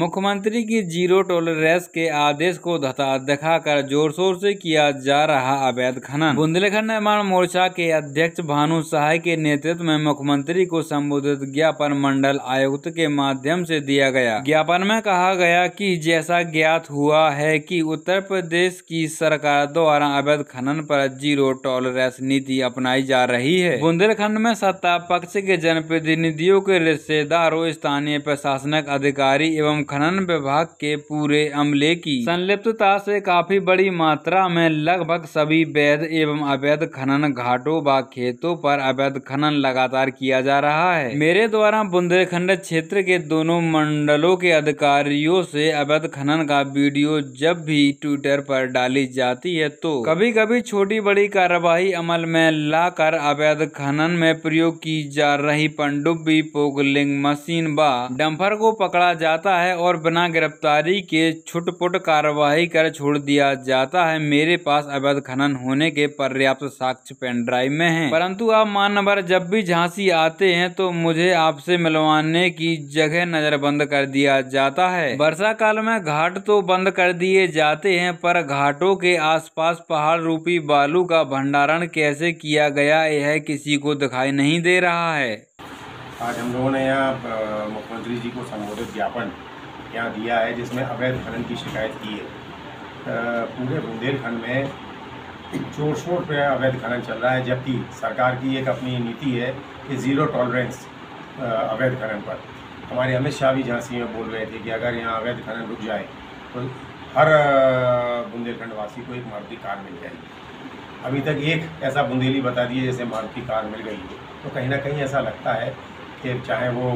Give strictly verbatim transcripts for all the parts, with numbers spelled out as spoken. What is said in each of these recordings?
मुख्यमंत्री की zero tolerance के आदेश को धता दिखाकर जोर शोर से किया जा रहा अवैध खनन। बुंदेलखंड निर्माण मोर्चा के अध्यक्ष भानु सहाय के नेतृत्व में मुख्यमंत्री को संबोधित ज्ञापन मंडल आयुक्त के माध्यम से दिया गया। ज्ञापन में कहा गया कि जैसा ज्ञात हुआ है कि उत्तर प्रदेश की सरकार द्वारा अवैध खनन पर जीरो टॉलरेंस नीति अपनाई जा रही है। बुंदेलखंड में सत्ता पक्ष के जनप्रतिनिधियों के रिश्तेदारों, स्थानीय प्रशासनिक अधिकारी एवं खनन विभाग के पूरे अमले की संलिप्तता से काफी बड़ी मात्रा में लगभग सभी वैध एवं अवैध खनन घाटों व खेतों पर अवैध खनन लगातार किया जा रहा है। मेरे द्वारा बुंदेलखंड क्षेत्र के दोनों मंडलों के अधिकारियों से अवैध खनन का वीडियो जब भी ट्विटर पर डाली जाती है तो कभी कभी छोटी बड़ी कार्रवाई अमल में लाकर अवैध खनन में प्रयोग की जा रही पनडुब्बी, पोकलिंग मशीन व डंपर को पकड़ा जाता है और बिना गिरफ्तारी के छुटपुट कार्रवाई कर छोड़ दिया जाता है। मेरे पास अवैध खनन होने के पर्याप्त साक्ष्य पेन ड्राइव में हैं, परंतु आप मानवर जब भी झांसी आते हैं तो मुझे आपसे मिलवाने की जगह नजरबंद कर दिया जाता है। वर्षा काल में घाट तो बंद कर दिए जाते हैं, पर घाटों के आसपास पहाड़ रूपी बालू का भंडारण कैसे किया गया यह किसी को दिखाई नहीं दे रहा है। आज हम लोगों ने यहाँ मुख्यमंत्री जी को संबोधित ज्ञापन यहाँ दिया है जिसमें अवैध खनन की शिकायत की है। पूरे बुंदेलखंड में जोर शोर पे अवैध खनन चल रहा है, जबकि सरकार की एक अपनी नीति है कि ज़ीरो टॉलरेंस अवैध खनन पर। हमारे अमित शाह भी झांसी में बोल रहे थे कि अगर यहाँ अवैध खनन रुक जाए तो हर बुंदेलखंड वासी को एक मारुति कार मिल जाएगी। अभी तक एक ऐसा बुंदेली बता दिए जैसे मारुति कार मिल गई है, तो कहीं ना कहीं ऐसा लगता है कि चाहे वो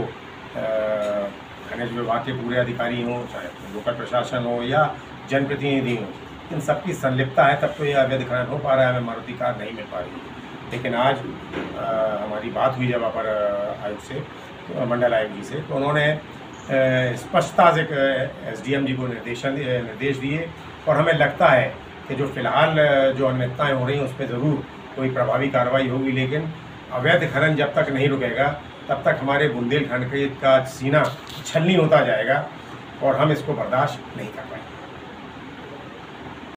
खनिज विभाग के पूरे अधिकारी हों, चाहे लोकल प्रशासन हो या जनप्रतिनिधि हों, इन सबकी संलिप्तता है, तब तो ये अवैध खनन हो पा रहा है, हमें मारुति कार नहीं मिल पा रही है। लेकिन आज आ, हमारी बात हुई जब अपर आयुक्त से, तो मंडल आयुक्त जी से, तो उन्होंने स्पष्टता से एसडीएम जी को निर्देशन निर्देश दिए और हमें लगता है कि जो फिलहाल जो अनियमितताएँ हो रही हैं उस पर ज़रूर कोई प्रभावी कार्रवाई होगी, लेकिन अवैध खनन जब तक नहीं रुकेगा तब तक हमारे बुंदेलखंड का सीना छलनी होता जाएगा और हम इसको बर्दाश्त नहीं कर पाएंगे।